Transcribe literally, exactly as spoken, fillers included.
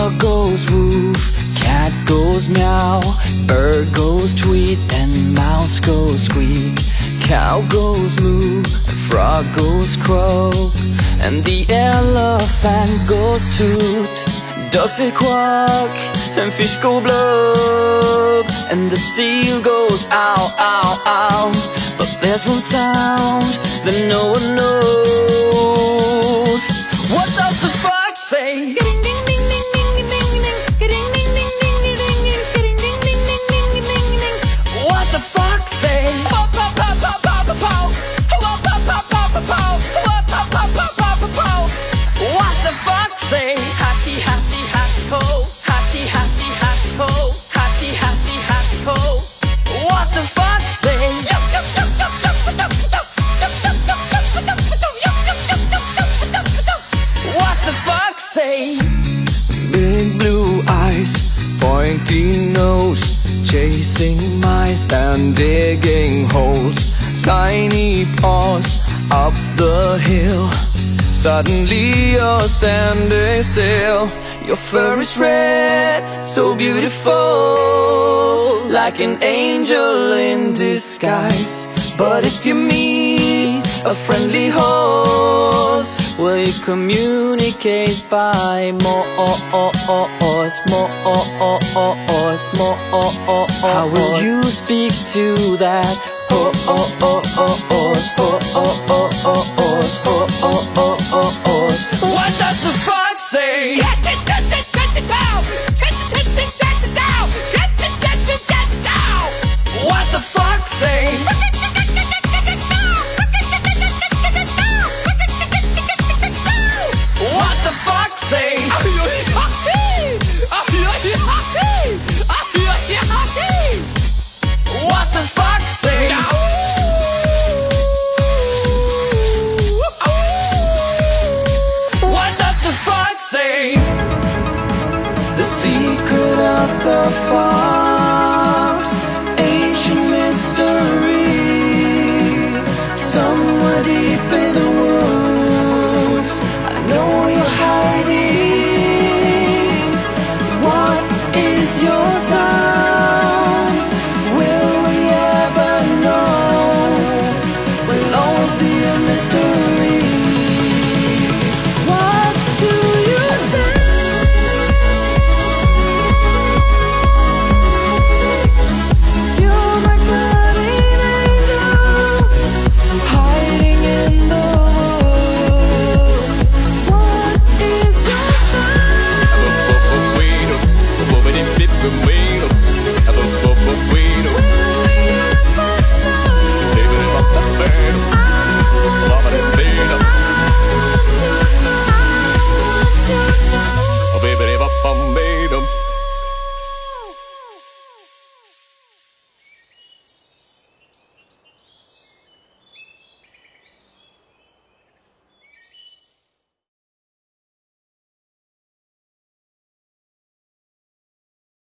Dog goes woof, cat goes meow, bird goes tweet, and mouse goes squeak. Cow goes moo, frog goes croak, and the elephant goes toot. Ducks say quack, and fish go blub, and the seal goes ow, ow, ow. But there's one sound that no one knows. What does the fox say? What the fox say? What the fox say? Happy, happy, happy ho. Happy, happy, happy ho. Happy, happy, happy ho. What the fox say? What the fox say? Big blue eyes, pointy nose, chasing mice and digging holes. Tiny paws up the hill. Suddenly you're standing still. Your fur is red, so beautiful, like an angel in disguise. But if you meet a friendly horse, will you communicate by more, more, more? How will you speak to that horse? What does the fox say? What the fox say? What the fox say? What the fox say? What does the fox say? The secret of the fox.